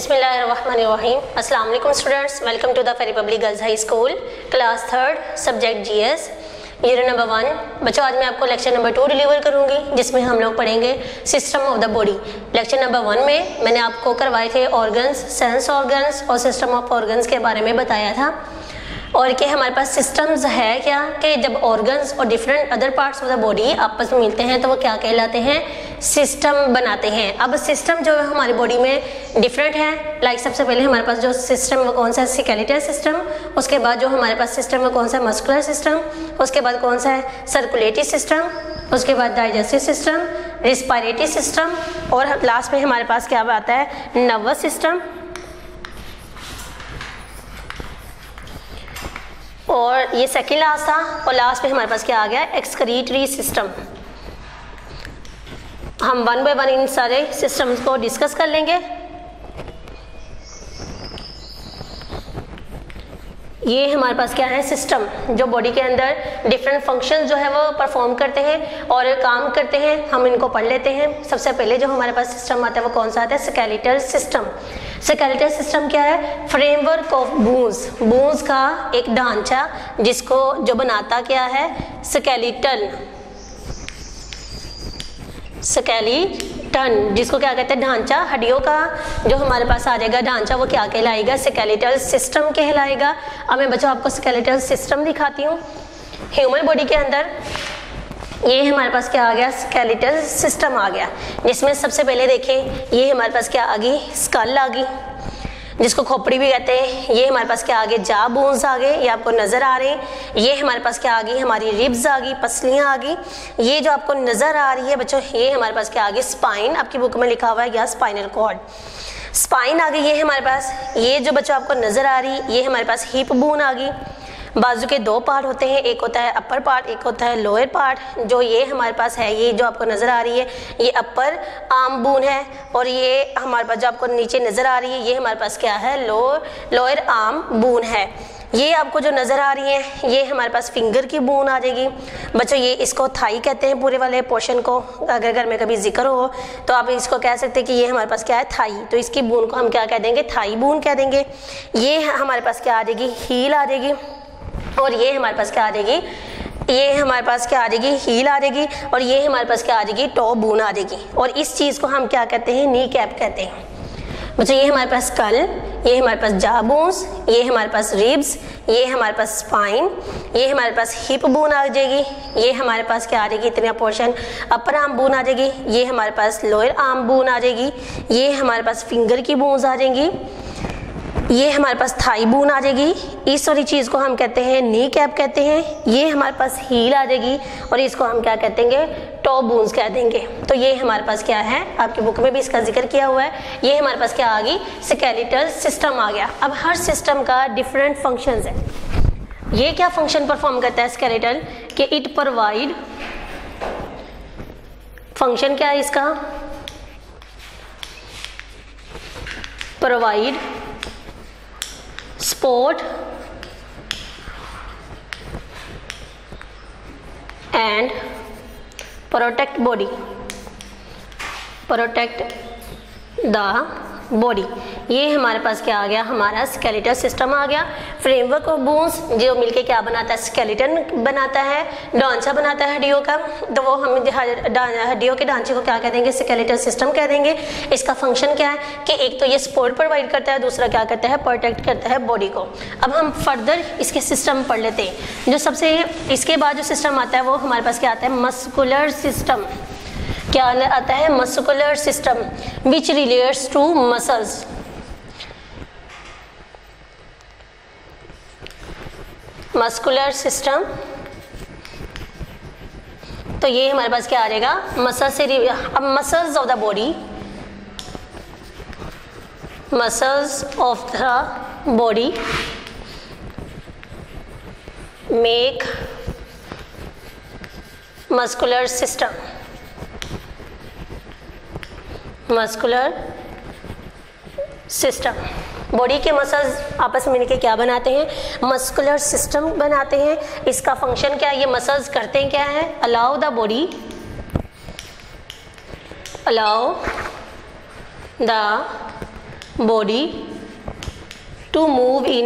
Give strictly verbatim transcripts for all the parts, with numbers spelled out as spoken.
बिस्मिल्लाहिर्रहमानिर्रहीम। अस्सलाम वालेकुम students, welcome to the Fairy Public Girls High School, class third, subject GS, unit number one. बच्चों, आज मैं आपको लेक्चर नंबर टू डिलीवर करूंगी, जिसमें हम लोग पढ़ेंगे system of the body. Lecture number one में मैंने आपको करवाए थे ऑर्गन्स, सेंस ऑर्गन्स और सिस्टम ऑफ ऑर्गन्स के बारे में बताया था, और कि हमारे पास सिस्टम्स है क्या कि जब ऑर्गन्स और different other parts of the body आपस में मिलते हैं तो वो क्या कहलाते हैं, सिस्टम बनाते हैं। अब सिस्टम जो है हमारी बॉडी में डिफरेंट है। लाइक सबसे पहले हमारे पास जो सिस्टम वो कौन सा है, स्केलेटल सिस्टम। उसके बाद जो हमारे पास सिस्टम वो कौन सा है, मस्कुलर सिस्टम। उसके बाद कौन सा है, सर्कुलेटरी सिस्टम। उसके बाद डाइजेस्टिव सिस्टम, रिस्पायरेटरी सिस्टम, और लास्ट में हमारे पास क्या आता है, नर्वस सिस्टम। और ये सेकेंड लास्ट था, और लास्ट में हमारे पास क्या आ गया, एक्सक्रीटरी सिस्टम। हम वन बाय वन इन सारे सिस्टम्स को डिस्कस कर लेंगे। ये हमारे पास क्या है, सिस्टम जो बॉडी के अंदर डिफरेंट फंक्शन जो है वो परफॉर्म करते हैं और काम करते हैं। हम इनको पढ़ लेते हैं। सबसे पहले जो हमारे पास सिस्टम आता है वो कौन सा आता है, स्केलेटल सिस्टम। स्केलेटल सिस्टम क्या है, फ्रेमवर्क ऑफ बोन्स, बोन्स का एक ढांचा जिसको जो बनाता क्या है, स्केलेटन, स्केलेटन जिसको क्या कहते हैं, ढांचा, हड्डियों का जो हमारे पास आ जाएगा ढांचा वो क्या कहलाएगा, स्केलेटल सिस्टम कहलाएगा। अब मैं बच्चों आपको स्केलेटल सिस्टम दिखाती हूँ। ह्यूमन बॉडी के अंदर ये हमारे पास क्या आ गया, स्केलेटल सिस्टम आ गया, जिसमें सबसे पहले देखें ये हमारे पास क्या आ गई, स्कल आ गई, जिसको खोपड़ी भी कहते हैं। ये हमारे पास क्या आ गए, जा बोन्स आ गए, ये आपको नजर आ रहे हैं। ये हमारे पास क्या आ गई, हमारी रिब्स आ गई, पसलियां आ गई। ये जो आपको नजर आ रही है बच्चों, ये हमारे पास क्या आ गई, स्पाइन। आपकी बुक में लिखा हुआ है या स्पाइनल कॉर्ड, स्पाइन आ गई। ये हमारे पास, ये जो बच्चों आपको नजर आ रही है, ये हमारे पास हिप बोन आ गई। बाजू के दो पार्ट होते हैं, एक होता है अपर पार्ट, एक होता है लोअर पार्ट। जो ये हमारे पास है, ये जो आपको नज़र आ रही है, ये अपर आर्म बोन है, और ये हमारे पास जो आपको नीचे नज़र आ रही है, ये हमारे पास क्या है, लोअर लोअर आर्म बोन है। ये आपको जो नज़र आ रही है, ये हमारे पास फिंगर की बोन आ जाएगी। बच्चों, ये इसको थाई कहते हैं पूरे वाले पोर्शन को। अगर घर में कभी जिक्र हो तो आप इसको कह सकते हैं कि ये हमारे पास क्या है, थाई। तो इसकी बोन को हम क्या कह देंगे, थाई बोन कह देंगे। ये हमारे पास क्या आ जाएगी, हील आ जाएगी। और ये हमारे पास क्या आ जाएगी, ये हमारे पास क्या आ जाएगी, हील आ जाएगी। और ये हमारे पास क्या आ जाएगी, टॉप बोन आ जाएगी। और इस चीज़ को हम क्या कहते हैं, नी कैप कहते हैं। बच्चों, ये हमारे पास स्कल, ये हमारे पास जा बोन्स, ये हमारे पास रिब्स, ये हमारे पास स्पाइन, ये हमारे पास हिप बोन आ जाएगी। ये हमारे पास क्या आ जाएगी, इतना पोर्शन अपर आर्म बोन आ जाएगी। ये हमारे पास लोअर आर्म बोन आ जाएगी। ये हमारे पास फिंगर की बोन्स आ जाएंगी। ये हमारे पास थाई बोन आ जाएगी। इस वाली चीज़ को हम कहते हैं नी कैप कहते हैं। ये हमारे पास हील आ जाएगी, और इसको हम क्या कहते हैं, टॉप बोन्स कह देंगे। तो ये हमारे पास क्या है, आपकी बुक में भी इसका जिक्र किया हुआ है। ये हमारे पास क्या आ गई, स्केलेटल सिस्टम आ गया। अब हर सिस्टम का डिफरेंट फंक्शंस है। ये क्या फंक्शन परफॉर्म करता है स्केलेटल, कि इट प्रोवाइड, फंक्शन क्या है इसका, provide support and protect body, protect the body. ये हमारे पास क्या आ गया, हमारा स्केलेटल सिस्टम आ गया। फ्रेमवर्क ऑफ बोन्स जो मिलके क्या बनाता है, स्केलेटन बनाता है, ढांचा बनाता है हड्डियों का। तो वो हम हड्डियों के ढांचे को क्या कह देंगे, स्केलेटल सिस्टम कह देंगे। इसका फंक्शन क्या है कि एक तो ये सपोर्ट प्रोवाइड करता है, दूसरा क्या करता है, प्रोटेक्ट करता है बॉडी को। अब हम फर्दर इसके सिस्टम पढ़ लेते हैं। जो सबसे इसके बाद जो सिस्टम आता है वो हमारे पास क्या आता है, मस्कुलर सिस्टम। क्या आता है, muscular system, which relates to muscles. Muscular system, तो ये हमारे पास क्या आ जाएगा, मसल से। अब muscles of the body, muscles of the body make muscular system. Muscular system, body के मसल्स आपस में मिलकर क्या बनाते हैं, मस्कुलर सिस्टम बनाते हैं। इसका फंक्शन क्या है, ये मसल्स करते हैं क्या है, allow the body, allow the body to move in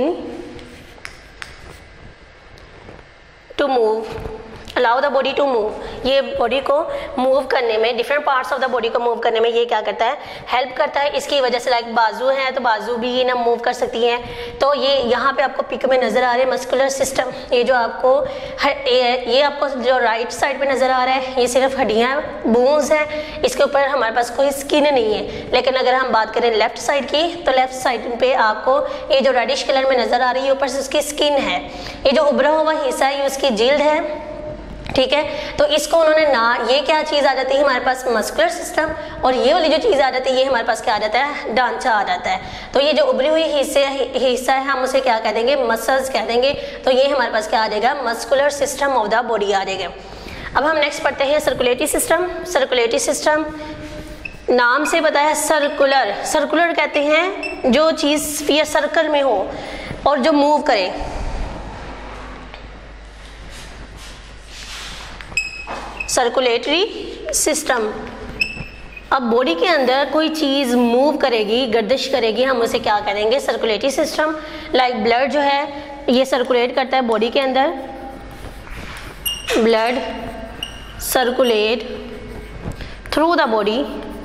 to move allow the body to move, ये बॉडी को मूव करने में, different parts of the body को मूव करने में ये क्या करता है, हेल्प करता है। इसकी वजह से लाइक बाजू है तो बाजू भी ये ना मूव कर सकती हैं। तो ये यहाँ पे आपको पिक में नज़र आ रहे हैं मस्कुलर सिस्टम, ये जो आपको ये, ये आपको जो राइट साइड पे नज़र आ रहा है ये सिर्फ हड्डियाँ बोन्स हैं, इसके ऊपर हमारे पास कोई स्किन नहीं है। लेकिन अगर हम बात करें लेफ्ट साइड की तो लेफ्ट साइड पे आपको ये जो रेडिश कलर में नज़र आ रही है ऊपर से उसकी स्किन है, ये जो उभरा हुआ हिस्सा है ये उसकी जिल्द है, ठीक है। तो इसको उन्होंने ना, ये क्या चीज़ आ जाती है हमारे पास मस्कुलर सिस्टम, और ये वाली जो चीज़ आ जाती है ये हमारे पास क्या आ जाता है, ढांचा आ जाता है। तो ये जो उभरी हुई हिस्से हिस्सा है हम उसे क्या कह देंगे, मसल्स कह देंगे। तो ये हमारे पास क्या आ जाएगा, muscular system of the body आ जाएगा। अब हम नेक्स्ट पढ़ते हैं सर्कुलेटरी सिस्टम। सर्कुलेटरी सिस्टम नाम से बताया सर्कुलर, सर्कुलर कहते हैं जो चीज़ स्फीयर सर्कल में हो और जो मूव करे। सर्कुलेटरी सिस्टम, अब बॉडी के अंदर कोई चीज़ मूव करेगी, गर्दिश करेगी, हम उसे क्या करेंगे, सर्कुलेटरी सिस्टम। लाइक ब्लड जो है ये सर्कुलेट करता है बॉडी के अंदर, blood circulate through the body,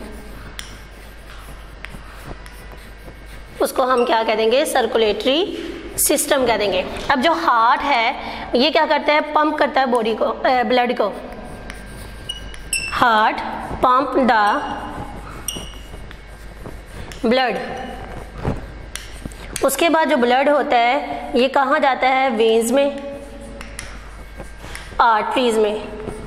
उसको हम क्या कह देंगे, सर्कुलेटरी सिस्टम कह देंगे। अब जो हार्ट है ये क्या करता है, पंप करता है बॉडी को, ब्लड को। हार्ट पंप द ब्लड, उसके बाद जो ब्लड होता है ये कहाँ जाता है, वेन्स में, आर्टरीज में।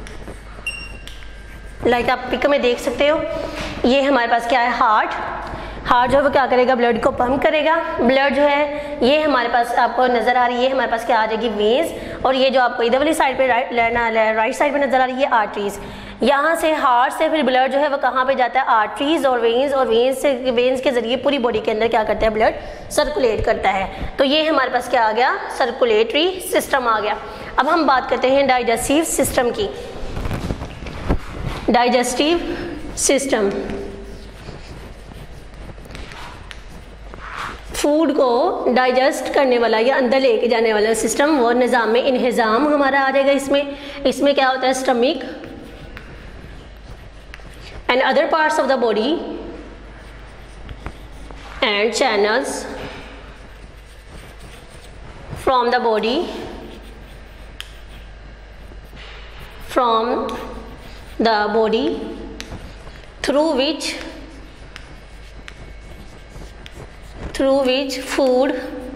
लाइक आप पिक में देख सकते हो ये हमारे पास क्या है, हार्ट। हार्ट जो है वो क्या करेगा, ब्लड को पंप करेगा। ब्लड जो है ये हमारे पास आपको नज़र आ रही है, हमारे पास क्या आ जाएगी, वेन्स, और ये जो आपको इधर वाली साइड पे राइट राइट साइड पे नज़र आ रही है, आर्टरीज। यहाँ से हार्ट से फिर ब्लड जो है वो कहाँ पे जाता है, आर्टरीज और वेन्स, और वेन्स से वेन्स के ज़रिए पूरी बॉडी के अंदर क्या करता है, ब्लड सर्कुलेट करता है। तो ये हमारे पास क्या आ गया, सर्कुलेटरी सिस्टम आ गया। अब हम बात करते हैं डाइजेस्टिव सिस्टम की। डाइजेस्टिव सिस्टम फूड को डाइजेस्ट करने वाला या अंदर लेके जाने वाला सिस्टम, वो निज़ाम में इन्हिज़ाम हमारा आ जाएगा। इसमें इसमें क्या होता है, stomach and other parts of the body and channels from the body from the body through which through which food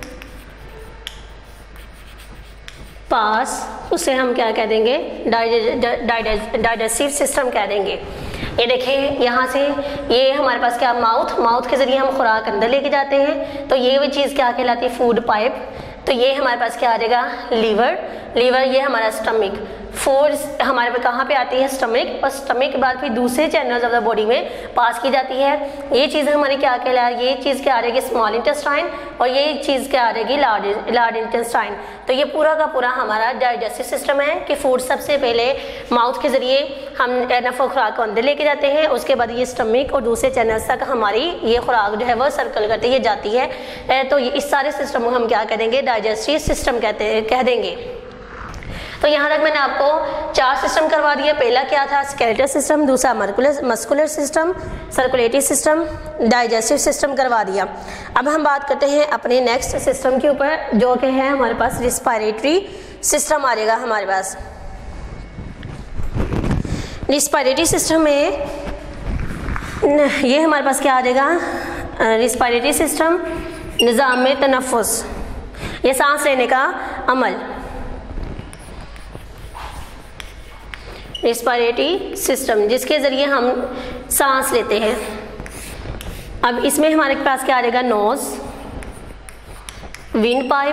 pass, उसे हम क्या कह देंगे, डाइजेस्टिव सिस्टम कह देंगे। ये देखिए यहाँ से ये हमारे पास क्या, माउथ, माउथ के ज़रिए हम खुराक अंदर लेके जाते हैं। तो ये वो चीज़ क्या कहलाती है, फूड पाइप। तो ये हमारे पास क्या आ जाएगा, लीवर, लीवर ये हमारा स्टमक। फूड हमारे पे कहाँ पे आती है, स्टमक, और स्टमक के बाद फिर दूसरे चैनल्स ऑफ द बॉडी में पास की जाती है। ये चीज़ हमारी क्या कहला, ये चीज़ क्या आ जाएगी, स्मॉल इंटेस्टाइन, और ये चीज़ क्या आ जाएगी, लार्ज लार्ज इंटेस्टाइन। तो ये पूरा का पूरा हमारा डाइजेस्टिव सिस्टम है कि फूड सबसे पहले माउथ के ज़रिए हम नफ़ो खुराक को अंदर लेके जाते हैं, उसके बाद ये स्टमक और दूसरे चैनल्स तक हमारी ये खुराक जो है वो सर्कल करते हुए जाती है। तो इस सारे सिस्टम को हम क्या कह देंगे, डाइजेस्टिव सिस्टम कहते कह देंगे। तो यहाँ तक मैंने आपको चार सिस्टम करवा दिया। पहला क्या था, स्केलेटल सिस्टम, दूसरा muscular muscular system, circulatory system, digestive system करवा दिया। अब हम बात करते हैं अपने नेक्स्ट सिस्टम के ऊपर, जो कि है हमारे पास रिस्पायरेटरी सिस्टम आ जाएगा हमारे पास। रिस्पायरेटरी सिस्टम में ये हमारे पास क्या आ जाएगा, रिस्पायरेटरी सिस्टम निज़ाम में तनफ़ुस, ये सांस लेने का अमल। रिस्पायरेटरी सिस्टम जिसके ज़रिए हम सांस लेते हैं। अब इसमें हमारे पास क्या आ जाएगा, नोज, विंड पाइप,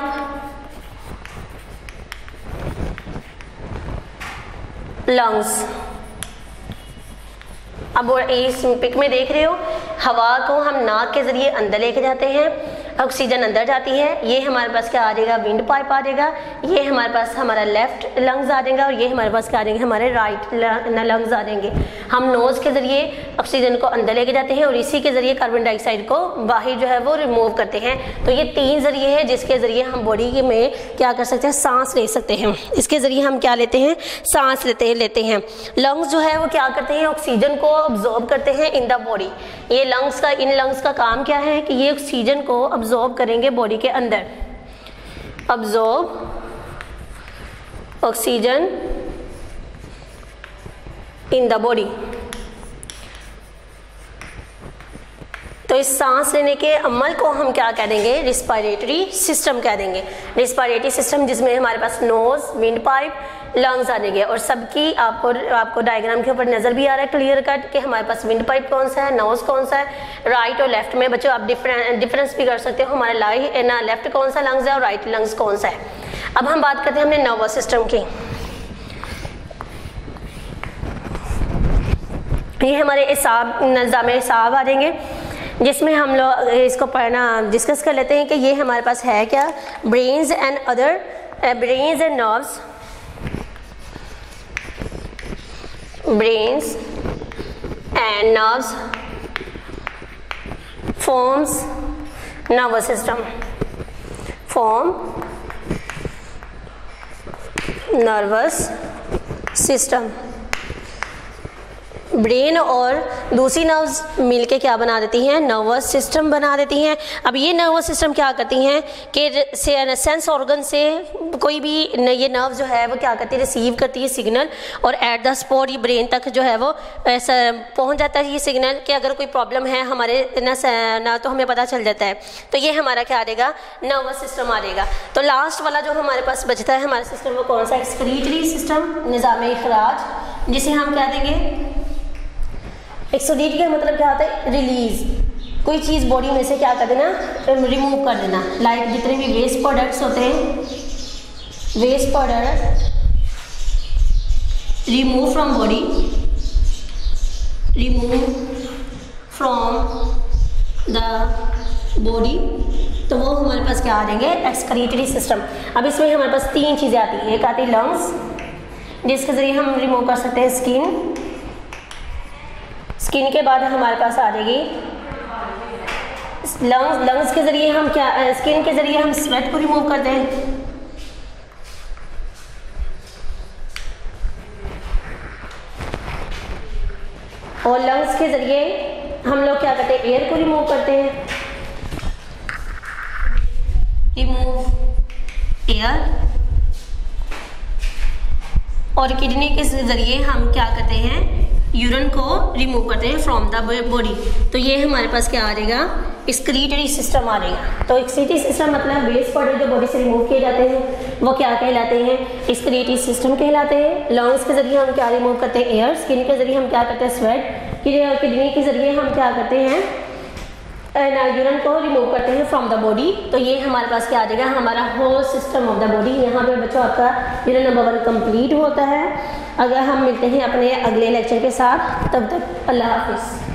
लंग्स। अब इस पिक में देख रहे हो हवा को हम नाक के ज़रिए अंदर लेके जाते हैं, ऑक्सीजन अंदर जाती है। ये हमारे पास क्या आ जाएगा, विंड पाइप आ जाएगा। ये हमारे पास हमारा लेफ्ट लंग्स आ जाएगा और ये हमारे पास क्या आ जाएंगे, हमारे राइट लंग्स आ जाएंगे। हम नोज़ के ज़रिए ऑक्सीजन को अंदर लेके जाते हैं और इसी के ज़रिए कार्बन डाइऑक्साइड को बाहर जो है वो रिमूव करते हैं। तो ये तीन ज़रिए हैं जिसके ज़रिए हम बॉडी में क्या कर सकते हैं, सांस ले सकते हैं। इसके ज़रिए हम क्या लेते हैं, सांस लेते लेते हैं। लंग्स जो है वो क्या करते हैं, ऑक्सीजन को ऑब्जॉर्ब करते हैं इन द बॉडी। ये लंग्स का इन लंग्स का काम क्या है कि ये ऑक्सीजन को ऑब्जॉर्ब करेंगे बॉडी के अंदर। Absorb oxygen in the body. तो इस सांस लेने के अमल को हम क्या कह देंगे, रिस्पायरेटरी सिस्टम कह देंगे। रिस्पायरेटरी सिस्टम जिसमें हमारे पास नोज, विंड पाइप, लंग्स आ जाएंगे और सबकी आपको आपको डायग्राम के ऊपर नजर भी आ रहा है क्लियर कट कि हमारे पास विंड पाइप कौन सा है, नोज कौन सा है, राइट और लेफ्ट में बच्चों आप डिफरेंस डिफरेंस भी कर सकते हो, हमारा लाई ना लेफ्ट कौन सा लंग्स है और राइट लंग्स कौन सा है। अब हम बात करते हैं हमने नर्वस सिस्टम की। ये हमारे इसाब निज़ाम इसाब आ जाएंगे जिसमें हम लोग इसको पढ़ना डिस्कस कर लेते हैं कि ये हमारे पास है क्या, brains and other brains and nerves, brains and nerves forms nervous system, form nervous system. Brain और दूसरी नर्व्स मिलके क्या बना देती हैं, नर्वस सिस्टम बना देती हैं। अब ये नर्वस सिस्टम क्या करती हैं कि सेंस ऑर्गन से कोई भी ये नर्व जो है वो क्या करती है, रिसीव करती है सिग्नल और एट द स्पॉट ये ब्रेन तक जो है वो ऐसा पहुंच जाता है ये सिग्नल कि अगर कोई प्रॉब्लम है हमारे ना, ना तो हमें पता चल जाता है। तो ये हमारा क्या आ जाएगा, नर्वस सिस्टम आ जाएगा। तो लास्ट वाला जो हमारे पास बचता है हमारा सिस्टम वो कौन सा, एक्सक्रीटरी सिस्टम, निज़ाम इखराज, जिसे हम क्या देंगे, एक्सक्रीट का मतलब क्या होता है, रिलीज, कोई चीज़ बॉडी में से क्या कर देना, रिमूव कर देना। लाइक जितने भी वेस्ट प्रोडक्ट्स होते हैं, waste product remove from body, remove from the body, तो वो हमारे पास क्या आ जाएंगे, एक्सक्रीटरी सिस्टम। अब इसमें हमारे पास तीन चीज़ें आती हैं, एक आती है लंग्स जिसके ज़रिए हम रिमूव कर सकते हैं स्किन, स्किन के बाद हमारे पास आ जाएगी लंग्स, लंग्स के ज़रिए हम क्या, स्किन के ज़रिए हम स्वेट को रिमूव करते हैं, और लंग्स के ज़रिए हम लोग क्या करते हैं, एयर को रिमूव करते हैं, रिमूव एयर, और किडनी के ज़रिए हम क्या करते हैं, यूरिन को रिमूव करते हैं फ्रॉम द बॉडी। तो ये हमारे पास क्या आ जाएगा, एक्सक्रीटरी सिस्टम आ जाएगा। तो एक्सक्रीटरी सिस्टम मतलब वेस्ट प्रोडक्ट जो बॉडी से रिमूव किए जाते हैं वो क्या कहलाते हैं, एक्सक्रीटरी सिस्टम कहलाते हैं। लंग्स के जरिए हम क्या रिमूव करते हैं, एयर, स्किन के जरिए हम क्या करते हैं, स्वेट, किडनी के जरिए हम क्या करते हैं, यूरिन को रिमूव करते हैं फ्रॉम द बॉडी। तो ये हमारे पास क्या आ जाएगा, हमारा whole system of the body. यहाँ पे बच्चों आपका यूनिट नंबर वन कंप्लीट होता है। अगर हम मिलते हैं अपने अगले लेक्चर के साथ, तब तक अल्लाह हाफिज़।